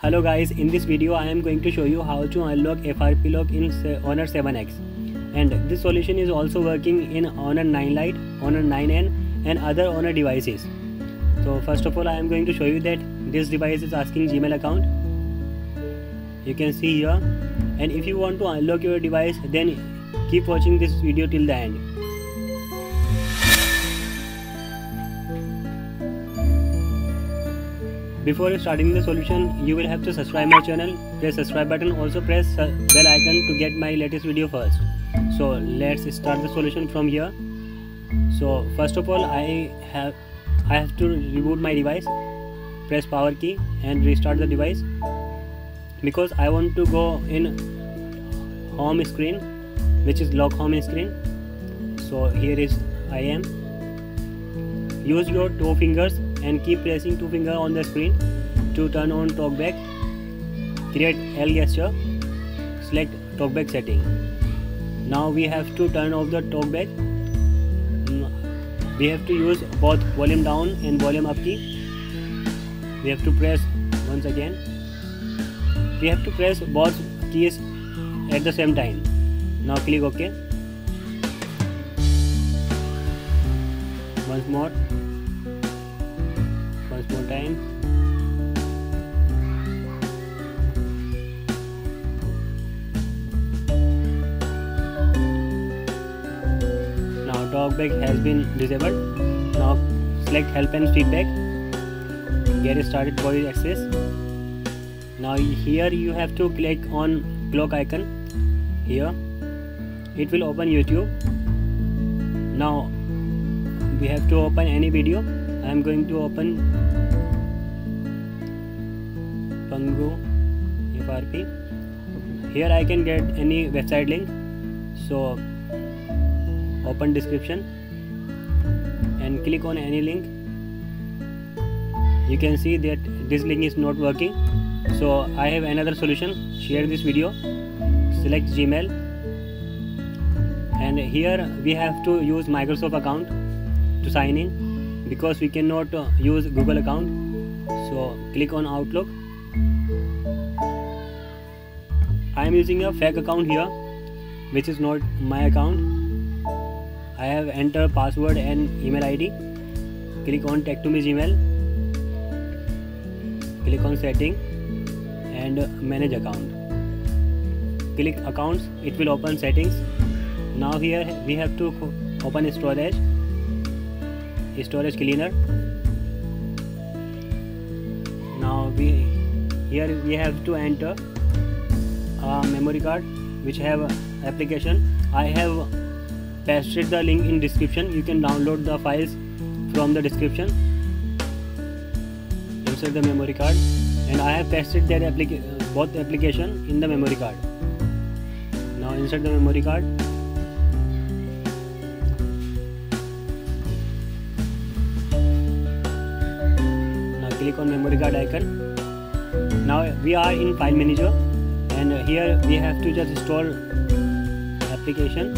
Hello guys, in this video I am going to show you how to unlock FRP lock in Honor 7X, and this solution is also working in Honor 9 Lite, Honor 9N and other Honor devices. So first of all I am going to show you that this device is asking Gmail account. You can see here, and if you want to unlock your device then keep watching this video till the end. Before starting the solution, you will have to subscribe my channel, press subscribe button, also press bell icon to get my latest video first. So let's start the solution from here. So first of all I have to reboot my device. Press power key and restart the device, because I want to go in home screen, which is lock home screen. So here is I am. Use your two fingers and keep pressing two fingers on the screen to turn on talkback. Create L gesture, select talkback setting. Now we have to turn off the talkback. We have to use both volume down and volume up key. We have to press once again. We have to press both keys at the same time. Now click OK. Once more time. Now talkback has been disabled. Now select help and feedback. Get started voice access. Now here you have to click on clock icon. Here it will open YouTube. Now we have to open any video. I am going to open Pango FRP. Here I can get any website link. So open description and click on any link. You can see that this link is not working. So I have another solution. Share this video. Select Gmail, and here we have to use Microsoft account to sign in, because we cannot use Google account. So click on Outlook. I am using a fake account here, which is not my account. I have entered password and email ID. Click on Tag to Me Gmail. Click on Setting and Manage Account. Click Accounts. It will open Settings. Now here we have to open Storage Cleaner. Now we have to enter a memory card which have application. I have pasted the link in description. You can download the files from the description. Insert the memory card, and I have pasted that both application in the memory card. Now insert the memory card. Click on memory card icon. Now we are in file manager, and here we have to just install application.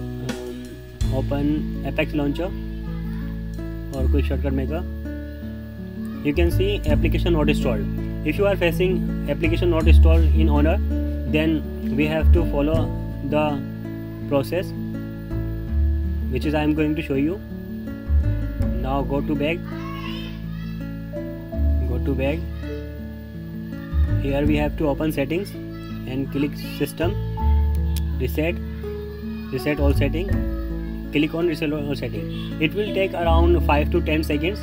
Open Apex launcher or quick shortcut maker. You can see application not installed. If you are facing application not installed in Honor, then we have to follow the process, which is I am going to show you. Now go to back. Here we have to open settings and click system, reset all setting. Click on reset all setting. It will take around 5 to 10 seconds.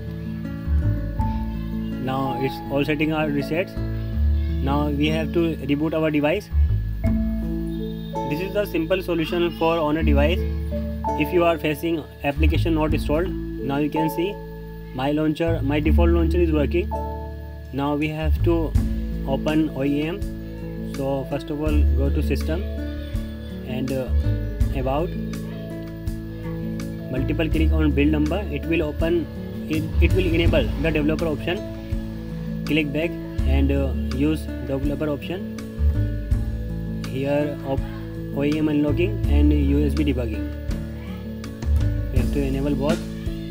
Now it's all settings are reset. Now we have to reboot our device. This is the simple solution for Honor device. If you are facing application not installed, now you can see my default launcher is working. Now we have to open OEM. So first of all go to system and about, multiple click on build number. It will open, it will enable the developer option. Click back and use developer option. Here OEM unlocking and USB debugging. We have to enable both.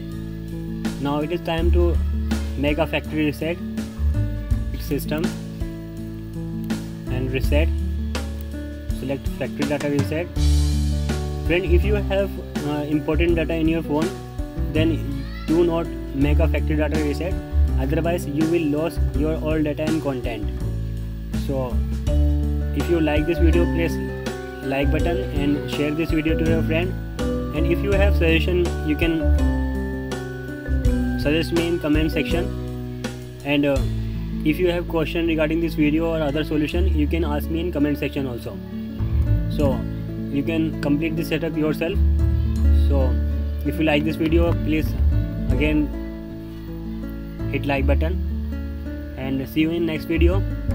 Now it is time to make a factory reset. system and reset. Select factory data reset. Friend, if you have important data in your phone, then do not make a factory data reset, otherwise you will lose your all data and content. So if you like this video, please like button and share this video to your friend. And if you have suggestion, you can suggest me in comment section. And if you have question regarding this video or other solution, you can ask me in comment section also. So you can complete this setup yourself. So if you like this video, please again hit like button, and see you in next video.